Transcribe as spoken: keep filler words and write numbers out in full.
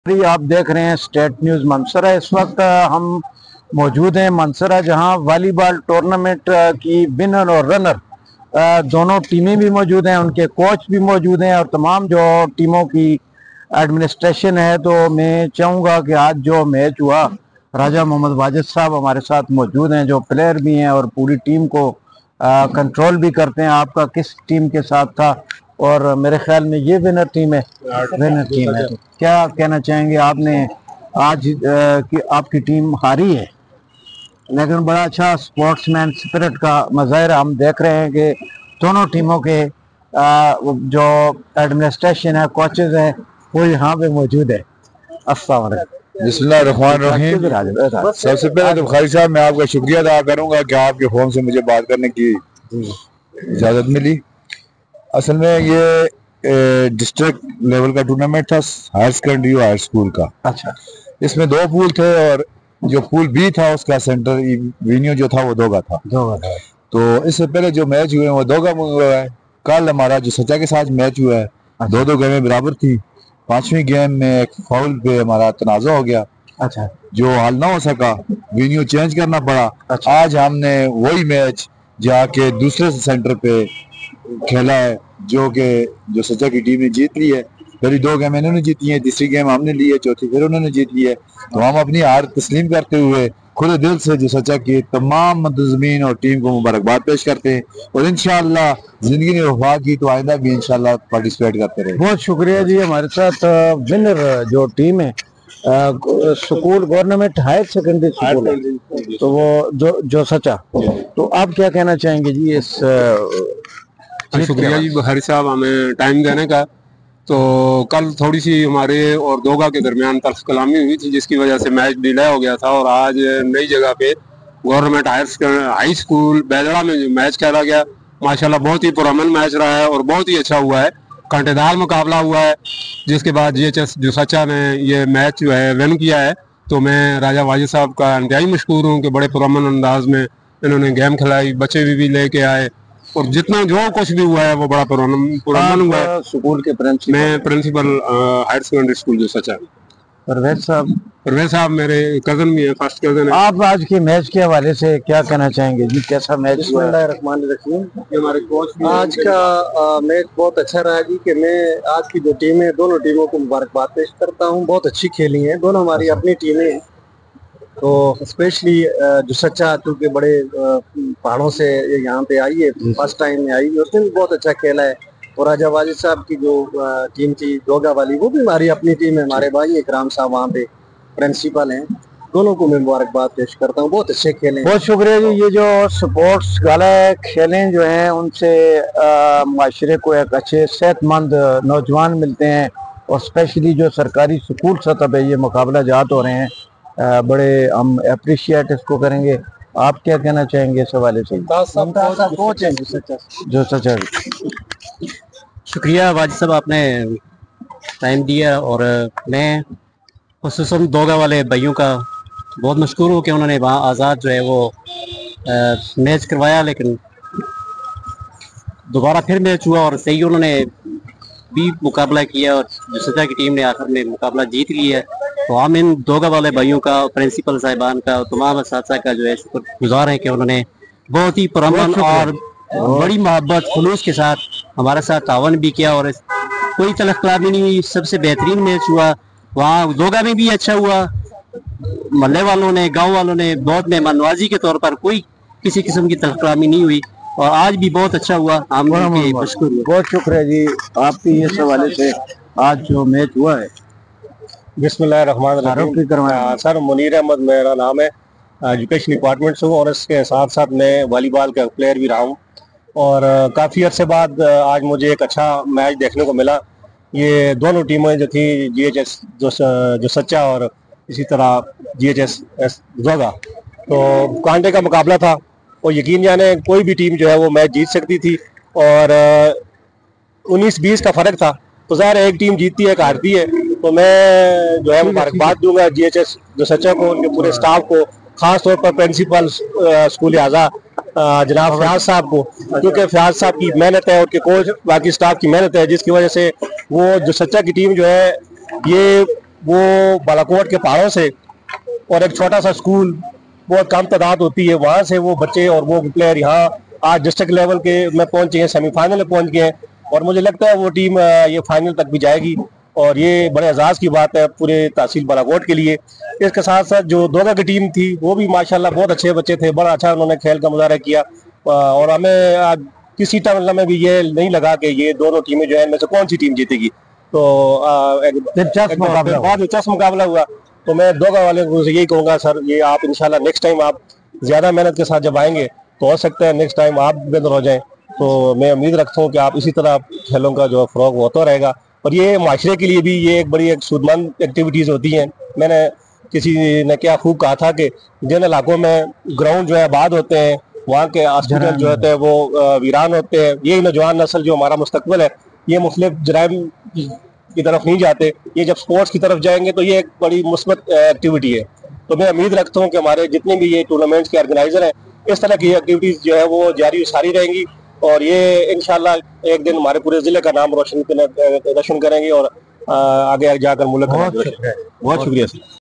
आप देख रहे हैं स्टेट न्यूज़ मंसरा। इस वक्त हम मौजूद हैं मंसरा, जहां वॉलीबॉल टूर्नामेंट की विनर और रनर दोनों टीमें भी मौजूद हैं, उनके कोच भी मौजूद हैं और तमाम जो टीमों की एडमिनिस्ट्रेशन है। तो मैं चाहूँगा कि आज जो मैच हुआ, राजा मोहम्मद वाजिद साहब हमारे साथ मौजूद हैं, जो प्लेयर भी हैं और पूरी टीम को कंट्रोल भी करते हैं। आपका किस टीम के साथ था? और मेरे ख्याल में ये विनर टीम है, विनर टीम है। तो क्या कहना चाहेंगे? आपने आज आ, कि आपकी टीम हारी है, लेकिन बड़ा अच्छा स्पोर्ट्समैन स्पिरिट का मुजाहरा हम देख रहे हैं कि दोनों टीमों के आ, जो एडमिनिस्ट्रेशन है, कोचेज हैं, वो यहाँ पे मौजूद है। अस्सलाम वालेकुम। बिस्मिल्लाहिर्रहमानिर्रहीम। सबसे पहले तो खालिद साहब मैं आपका शुक्रिया अदा करूंगा कि आपके फोन से मुझे बात करने की इजाज़त मिली। असल में ये डिस्ट्रिक्ट लेवल का टूर्नामेंट था, हायर सेकेंडरी और हायर स्कूल का। अच्छा, इसमें दो पूल थे और जो पूल बी था उसका सेंटर वेन्यू जो था वो दोगा था। दोगा था। तो इससे पहले जो मैच हुए वो दोगा में हुआ है। कल हमारा जो सचा के साथ मैच हुआ है, दो दो गेमें बराबर थी। पांचवी गेम में एक फाउल पे हमारा तनाज़ा हो गया। अच्छा, जो हल ना हो सका, वेन्यू चेंज करना पड़ा। अच्छा। आज हमने वही मैच जाके दूसरे सेंटर पे खेला है, जो कि जो सचा की टीम ने जीत ली है। पहली दो गेम इन्होंने जीती है, तीसरी गेम हमने ली है, चौथी फिर उन्होंने जीत ली है। तो हम अपनी हार तस्लीम करते हुए खुले दिल से जो सचा की तमाम मुंतज़मीन और टीम को मुबारकबाद पेश करते हैं और इंशाअल्लाह जिंदगी ने वफा की तो आइंदा भी इंशाअल्लाह पार्टिसिपेट करते रहे। बहुत शुक्रिया जी। हमारे साथ विनर जो टीम है school government higher secondary school है, तो वो जो जो सचा, तो आप क्या कहना चाहेंगे जी इस? शुक्रिया जी हरी साहब हमें टाइम देने का। तो कल थोड़ी सी हमारे और दोगा के दरमियान तल्ख कलामी हुई थी, जिसकी वजह से मैच डिले हो गया था और आज नई जगह पे government higher high school Baidra में जो मैच खेला गया, माशाल्लाह बहुत ही पुरअमन मैच रहा है और बहुत ही अच्छा हुआ है। कांटेदार मुकाबला हुआ है, जिसके बाद जी एच एस जो सचा ने ये मैच जो है विन किया है। तो मैं राजा वाजिद साहब का इंतहाई मशकूर हूँ कि बड़े पुरअमन अंदाज में इन्होंने गेम खिलाई, बच्चे भी, भी लेके आए और जितना जो कुछ भी हुआ है वो बड़ा पुरअमन हुआ है। स्कूल के प्रिंसिपल, मैं प्रिंसिपल हायर सेकेंडरी स्कूल जो सचा। परवेज साहब, परवेज साहब मेरे कजन भी है, फर्स्ट कजन है। आप आज के मैच के हवाले से क्या कहना चाहेंगे जी? कैसा मैच हुआ? हमारे कोच आज का मैच बहुत अच्छा रहा जी। कि मैं आज की जो टीम है, दोनों टीमों को मुबारकबाद पेश करता हूँ। बहुत अच्छी खेली हैं, दोनों हमारी अपनी टीमें हैं। तो स्पेशली जो सच्चा, चूँकि बड़े पहाड़ों से यहाँ पे आई है, फर्स्ट टाइम में आई है, उसने भी बहुत अच्छा खेला है। और राजा वाजिद साहब की जो टीम थी दोगा वाली, वो भी हमारी अपनी टीम है। हमारे भाई इकराम साहब वहाँ पे प्रिंसिपल हैं। दोनों को मैं मुबारकबाद पेश करता हूँ, बहुत अच्छे खेले। बहुत शुक्रिया जी। ये जो स्पोर्ट्स वाले खेलें जो हैं, उनसे माशरे को एक अच्छे सेहतमंद नौजवान मिलते हैं और स्पेशली जो सरकारी स्कूल सतह पे ये मुकाबला जात हो रहे हैं, आ, बड़े हम अप्रिशिएट इसको करेंगे। आप क्या कहना चाहेंगे इस हवाले से? कोच हैं जो सचा। शुक्रिया वाजिद साहब, आपने टाइम दिया और मैं खुसूसन दोगा वाले भाइयों का बहुत मशकूर हूँ कि उन्होंने वहाँ आज़ाद जो है वो मैच करवाया। लेकिन दोबारा फिर मैच हुआ और सही उन्होंने भी मुकाबला किया और जो सचा की टीम ने आखिर में मुकाबला जीत लिया है। तो हम इन दोगा वाले भाइयों का, प्रिंसिपल साहिबान का, तमाम असातिज़ा का जो है शुक्रगुजार है कि उन्होंने बहुत ही पुरअमन और बड़ी मोहब्बत खुलूस के साथ हमारे साथ तावन भी किया और कोई तलख कलामी नहीं हुई। सबसे बेहतरीन मैच हुआ। वहाँ दोगा में भी अच्छा हुआ, मोहल्ले वालों ने, गांव वालों ने बहुत मेहमान नवाजी के तौर पर कोई किसी किस्म की तलख कलामी नहीं हुई और आज भी बहुत अच्छा हुआ। हम बहुत शुक्रिया जी आपकी इस हवाले से। आज जो मैच हुआ है, बिस्मिल्लाहिर्रहमानिर्रहीम। सर मुनीर अहमद मेरा नाम है, एजुकेशन डिपार्टमेंट से हूँ और इसके साथ साथ मैं वॉलीबॉल का प्लेयर भी रहा हूँ। और काफ़ी अरसे बाद आज मुझे एक अच्छा मैच देखने को मिला। ये दोनों टीमें जो थी, जी एच एस जो जो सच्चा और इसी तरह जी एच एस एस दोगा, तो कांटे का मुकाबला था और यकीन जाने कोई भी टीम जो है वो मैच जीत सकती थी और उन्नीस बीस का फ़र्क था। तो ज़ाहिर एक टीम जीतती है, एक हारती है। तो मैं जो है मुबारकबाद दूंगा जी एच एस जो सच्चा को, उनके पूरे स्टाफ को, खास तौर पर प्रिंसिपल स्कूल आज़ा जनाब फयाज साहब को, क्योंकि फयाज साहब की मेहनत है, उनके कोच बाकी स्टाफ की मेहनत है, जिसकी वजह से वो जो सच्चा की टीम जो है ये वो बालाकोट के पहाड़ों से और एक छोटा सा स्कूल, बहुत कम तादाद होती है, वहाँ से वो बच्चे और वो प्लेयर यहाँ आज डिस्ट्रिक्ट लेवल के में पहुंचे हैं, सेमीफाइनल में पहुंच गए हैं और मुझे लगता है वो टीम ये फाइनल तक भी जाएगी और ये बड़े एजाज की बात है पूरे तहसील बालाकोट के लिए। इसके साथ साथ जो दोगा की टीम थी वो भी माशाल्लाह बहुत अच्छे बच्चे थे, बड़ा अच्छा उन्होंने खेल का मुजाहरा किया और हमें आज किसी टाइम में भी ये नहीं लगा कि ये दोनों टीमें जो है इनमें से कौन सी टीम जीतेगी। तो दिलचस्प मुकाबला बहुत दिलचस्प मुकाबला हुआ। तो मैं दोगा वाले को यही कहूँगा सर, ये आप इंशाल्लाह नेक्स्ट टाइम आप ज्यादा मेहनत के साथ जब आएंगे तो हो सकता है नेक्स्ट टाइम आप बेहतर हो जाएं। तो मैं उम्मीद रखता हूँ कि आप इसी तरह खेलों का जो फरोग होता रहेगा और ये माशरे के लिए भी ये एक बड़ी एक सूदमंद एक्टिविटीज होती हैं। मैंने किसी ने क्या खूब कहा था कि जिन इलाकों में ग्राउंड जो है आबाद होते हैं वहाँ के हॉस्पिटल जो होते हैं वो वीरान होते हैं। ये नौजवान नस्ल जो हमारा मुस्तकबिल है ये मुख्तलिफ जराइम की तरफ नहीं जाते, ये जब स्पोर्ट्स की तरफ जाएंगे तो ये एक बड़ी मुस्बत एक्टिविटी है। तो मैं उम्मीद रखता हूँ कि हमारे जितने भी ये टूर्नामेंट्स के ऑर्गेनाइजर हैं इस तरह की एक्टिविटीज जो है वो जारी सारी रहेंगी और ये इंशाल्लाह एक दिन हमारे पूरे जिले का नाम रोशन रोशन करेंगे और आगे जाकर मुल्क का नाम रोशन। बहुत शुक्रिया सर।